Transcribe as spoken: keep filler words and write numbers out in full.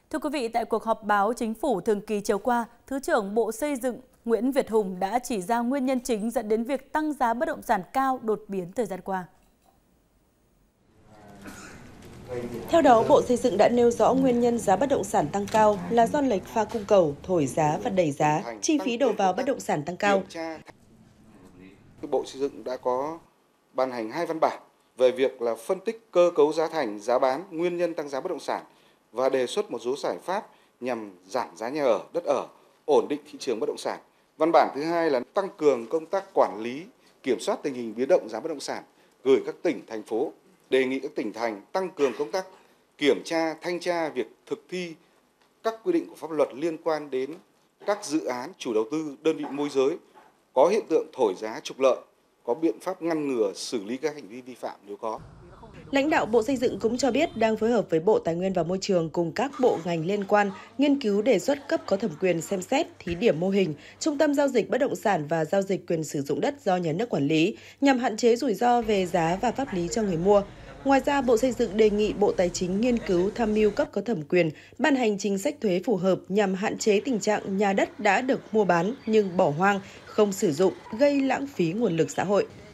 Thưa quý vị, tại cuộc họp báo Chính phủ thường kỳ chiều qua, Thứ trưởng Bộ Xây dựng Nguyễn Việt Hùng đã chỉ ra nguyên nhân chính dẫn đến việc tăng giá bất động sản cao đột biến thời gian qua. Theo đó, Bộ Xây dựng đã nêu rõ nguyên nhân giá bất động sản tăng cao là do lệch pha cung cầu, thổi giá và đẩy giá, chi phí đầu vào bất động sản tăng cao. Bộ Xây dựng đã có ban hành hai văn bản về việc là phân tích cơ cấu giá thành, giá bán, nguyên nhân tăng giá bất động sản và đề xuất một số giải pháp nhằm giảm giá nhà ở, đất ở, ổn định thị trường bất động sản. Văn bản thứ hai là tăng cường công tác quản lý, kiểm soát tình hình biến động giá bất động sản, gửi các tỉnh, thành phố, đề nghị các tỉnh thành tăng cường công tác kiểm tra, thanh tra việc thực thi các quy định của pháp luật liên quan đến các dự án, chủ đầu tư, đơn vị môi giới có hiện tượng thổi giá trục lợi, có biện pháp ngăn ngừa, xử lý các hành vi vi phạm nếu có. Lãnh đạo Bộ Xây dựng cũng cho biết đang phối hợp với Bộ Tài nguyên và Môi trường cùng các bộ ngành liên quan nghiên cứu đề xuất cấp có thẩm quyền xem xét thí điểm mô hình trung tâm giao dịch bất động sản và giao dịch quyền sử dụng đất do nhà nước quản lý nhằm hạn chế rủi ro về giá và pháp lý cho người mua. Ngoài ra, Bộ Xây dựng đề nghị Bộ Tài chính nghiên cứu tham mưu cấp có thẩm quyền ban hành chính sách thuế phù hợp nhằm hạn chế tình trạng nhà đất đã được mua bán nhưng bỏ hoang, không sử dụng, gây lãng phí nguồn lực xã hội.